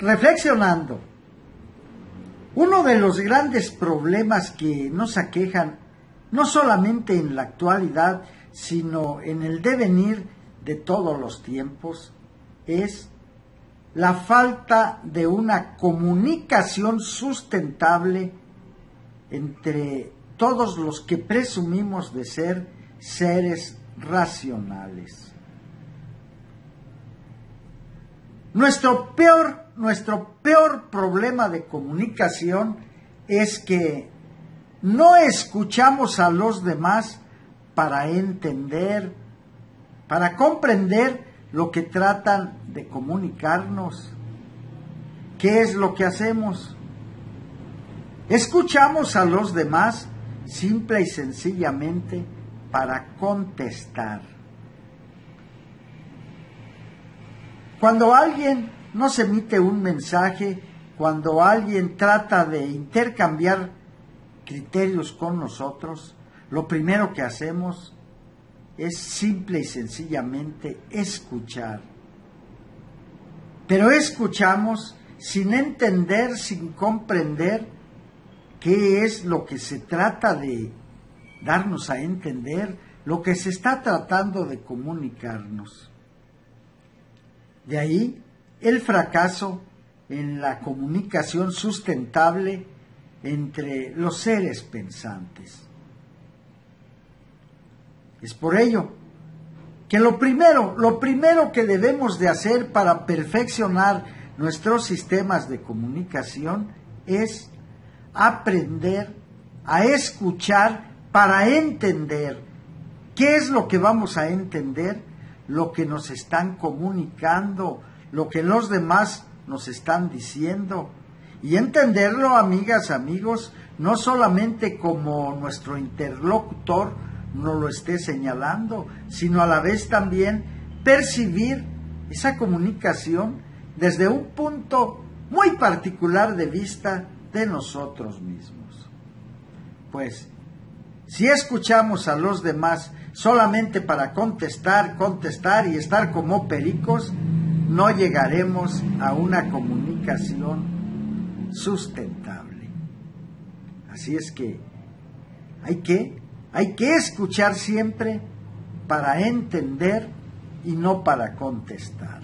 reflexionando, uno de los grandes problemas que nos aquejan, no solamente en la actualidad, sino en el devenir de todos los tiempos, es la falta de una comunicación sustentable entre todos los que presumimos de ser seres racionales. Nuestro peor problema de comunicación es que no escuchamos a los demás para entender, para comprender lo que tratan de comunicarnos. ¿Qué es lo que hacemos? Escuchamos a los demás simple y sencillamente para contestar. Cuando alguien nos emite un mensaje, cuando alguien trata de intercambiar criterios con nosotros, lo primero que hacemos es simple y sencillamente escuchar. Pero escuchamos sin entender, sin comprender qué es lo que se trata de darnos a entender, lo que se está tratando de comunicarnos. De ahí el fracaso en la comunicación sustentable entre los seres pensantes. Es por ello que lo primero que debemos de hacer para perfeccionar nuestros sistemas de comunicación es aprender a escuchar para entender. ¿Qué es lo que vamos a entender? Lo que nos están comunicando, lo que los demás nos están diciendo. Y entenderlo, amigas, amigos, no solamente como nuestro interlocutor nos lo esté señalando, sino a la vez también percibir esa comunicación desde un punto muy particular de vista de nosotros mismos. Pues, si escuchamos a los demás solamente para contestar y estar como pericos, no llegaremos a una comunicación sustentable. Así es que hay que escuchar siempre para entender y no para contestar.